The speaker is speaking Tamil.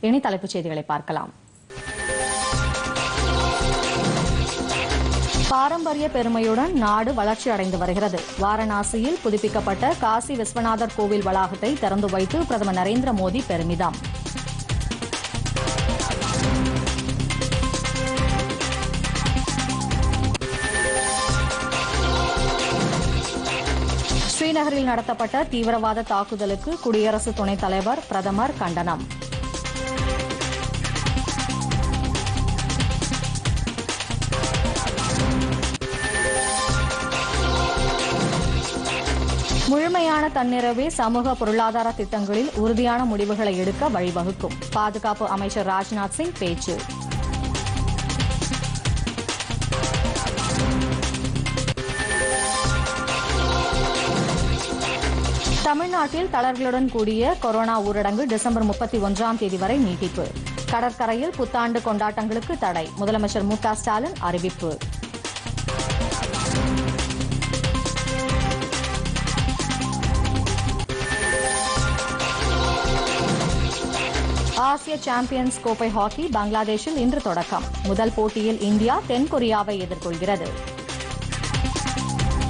இனி தலைப்புச் செய்திகளை பார்க்கலாம். பாரம்பரிய பெருமையுடன் நாடு வளர்ச்சி அடைந்து வருகிறது. வாரணாசியில் புதுப்பிக்கப்பட்ட காசி விஸ்வநாதர் கோவில் வளாகத்தை திறந்து வைத்து பிரதமர் நரேந்திர மோடி பெருமிதம். ஸ்ரீநகரில் நடத்தப்பட்ட தீவிரவாத தாக்குதலுக்கு குடியரசு துணைத் தலைவர் பிரதமர் கண்டனம். முழுமையான தன்னிறைவே சமூக பொருளாதார திட்டங்களில் உறுதியான முடிவுகளை எடுக்க வழிவகுக்கும். பாதுகாப்பு அமைச்சர் ராஜ்நாத் சிங் பேச்சு. தமிழ்நாட்டில் தளர்வுகளுடன் கூடிய கொரோனா ஊரடங்கு டிசம்பர் 31ஆம் தேதி வரை நீட்டிப்பு. கடற்கரையில் புத்தாண்டு கொண்டாட்டங்களுக்கு தடை. முதலமைச்சர் மு க ஸ்டாலின் அறிவிப்பு. ஆசிய சாம்பியன்ஸ் கோப்பை ஹாக்கி பங்களாதேஷில் இன்று தொடக்கம். முதல் போட்டியில் இந்தியா தென்கொரியாவை எதிர்கொள்கிறது.